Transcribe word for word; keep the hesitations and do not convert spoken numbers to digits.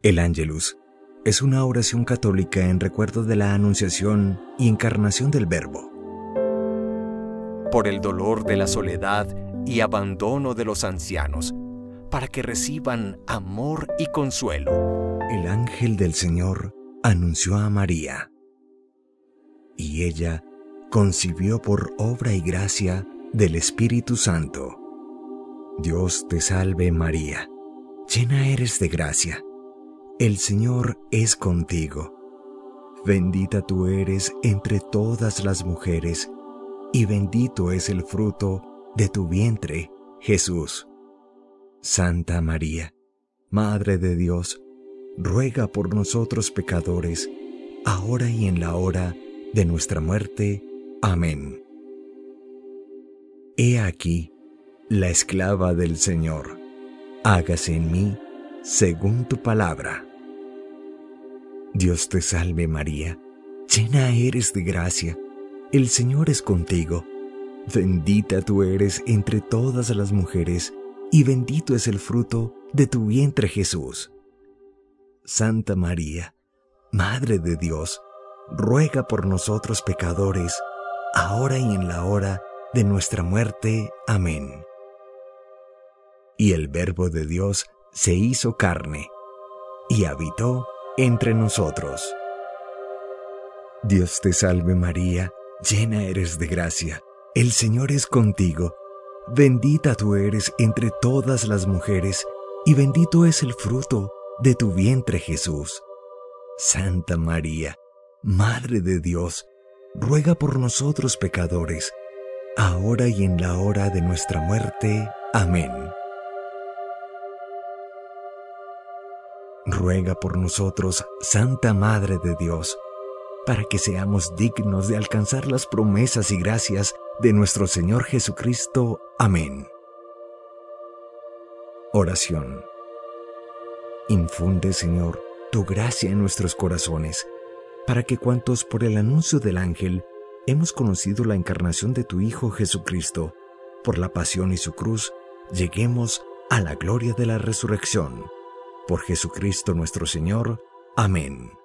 El Ángelus es una oración católica en recuerdo de la anunciación y encarnación del Verbo. Por el dolor de la soledad y abandono de los ancianos, para que reciban amor y consuelo. El ángel del Señor anunció a María, y ella concibió por obra y gracia del Espíritu Santo. Dios te salve María, llena eres de gracia. El Señor es contigo. Bendita tú eres entre todas las mujeres, y bendito es el fruto de tu vientre, Jesús. Santa María, Madre de Dios, ruega por nosotros pecadores, ahora y en la hora de nuestra muerte. Amén. He aquí la esclava del Señor. Hágase en mí según tu palabra. Dios te salve María, llena eres de gracia, el Señor es contigo. Bendita tú eres entre todas las mujeres, y bendito es el fruto de tu vientre Jesús. Santa María, Madre de Dios, ruega por nosotros pecadores, ahora y en la hora de nuestra muerte. Amén. Y el Verbo de Dios se hizo carne, y habitó entre nosotros. Dios te salve María, llena eres de gracia, el Señor es contigo. Bendita tú eres entre todas las mujeres, y bendito es el fruto de tu vientre Jesús. Santa María, Madre de Dios, ruega por nosotros pecadores, ahora y en la hora de nuestra muerte. Amén. Ruega por nosotros, Santa Madre de Dios, para que seamos dignos de alcanzar las promesas y gracias de nuestro Señor Jesucristo. Amén. Oración. Infunde, Señor, tu gracia en nuestros corazones, para que cuantos por el anuncio del ángel hemos conocido la encarnación de tu Hijo Jesucristo, por la pasión y su cruz, lleguemos a la gloria de la resurrección. Por Jesucristo nuestro Señor. Amén.